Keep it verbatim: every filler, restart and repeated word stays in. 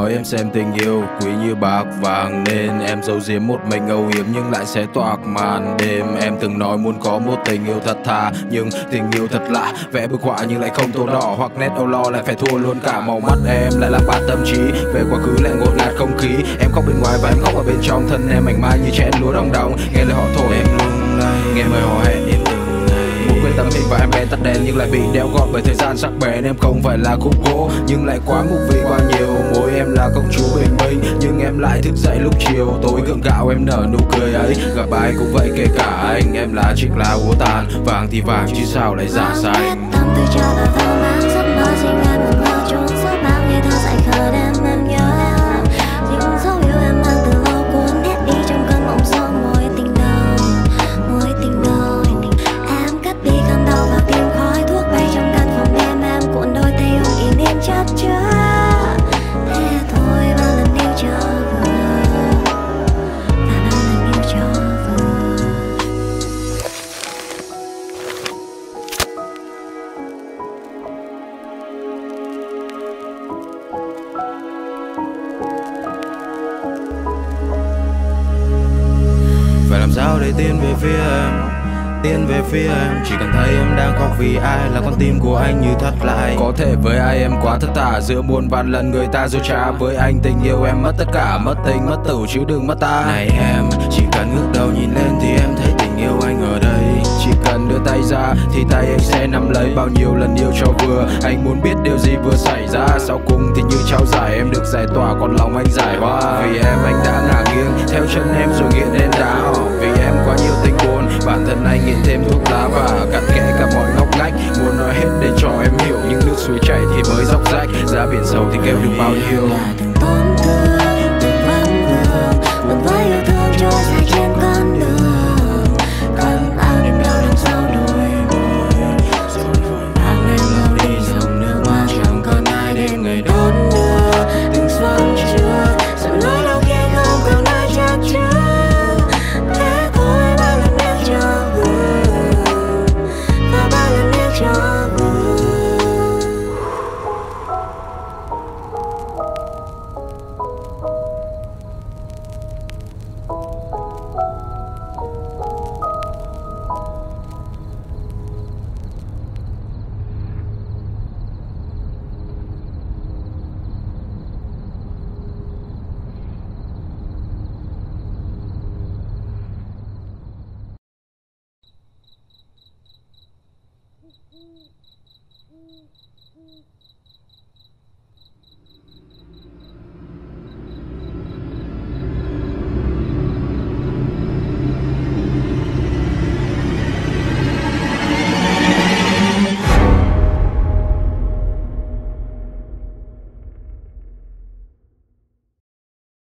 nói em xem tình yêu quý như bạc vàng, nên em giấu giếm một mình âu yếm nhưng lại sẽ toạc màn đêm. Em từng nói muốn có một tình yêu thật thà, nhưng tình yêu thật lạ, vẽ bức họa nhưng lại không tô đỏ, hoặc nét âu lo lại phải thua luôn cả màu mắt em, lại làm bạn tâm trí về quá khứ lại ngột ngạt không khí. Em khóc bên ngoài và em khóc ở bên trong, thân em mảnh mai như chén lúa đong đong. Nghe lời họ thổi em lung lay, nghe lời họ hẹn em từng ngày. Muốn quên tấm hình và em bèn tắt đèn nhưng lại bị đeo gọn bởi thời gian sắc bén. Em không phải là khúc gỗ nhưng lại quá ngục vì quá nhiều. Môi em là công chúa bình minh nhưng em lại thức dậy lúc chiều tối gượng gạo em nở nụ cười ấy. Gặp ai cũng vậy kể cả anh, em là chiếc lá úa tàn, vàng thì vàng chứ sao lại giả xanh. Tâm tư cho vào thơ mang giấc mơ sinh em một mơ trốn suốt bao ngày thơ dại khờ đêm em nhớ em. Những dấu yêu em mang từ lâu cuốn hết đi trong cơn mộng sâu mối tình đầu, mối tình đầu. Em cất đi cơn đau và tìm khói thuốc bay trong căn phòng đêm em cuộn đôi tay ôm kỷ niệm chất chứa. Thế thôi bao lần yêu trở vừa và bao lần yêu trở vừa. Phải làm sao để tiến về phía em, tiến về phía em. Chỉ cần thấy em đang khóc vì ai là con tim của anh như thắt lại. Có thể với ai em quá thất tả, giữa muôn vàn lần người ta dối trá. Với anh tình yêu em mất tất cả, mất tình mất tử chứ đừng mất ta. Này em, chỉ cần ngước đầu nhìn lên thì em thấy tình yêu anh ở đây. Chỉ cần đưa tay ra thì tay anh sẽ nắm lấy. Bao nhiêu lần yêu cho vừa, anh muốn biết điều gì vừa xảy ra. Sau cùng thì như trao giải em được giải tỏa, còn lòng anh giải hoa. Vì em anh đã ngả nghiêng theo chân em rồi nghiện đến đá. Vì em quá nhiều tình buồn, bản thân anh nghiện thêm thuốc lá và cặn kẽ cả mọi ngóc ngách. Muốn nói hết để cho em hiểu, nhưng nước suối chảy thì mới dốc rách. Ra biển sâu thì kêu được bao nhiêu. Là từng tổn thương, từng vấn vương, buồn với yêu thương trôi dài trên con đường. Cơn áo đêm đau đằng sau đôi môi, rồi vội vàng lên mau đi dòng nước mắt. Chẳng còn ai đến ngày đón đưa từng xuân trưa, rồi lối lâu kia không còn ai chắc chắn. Thế thôi bao lần yêu cho vừa và bao lần yêu cho vừa. Mm-hmm.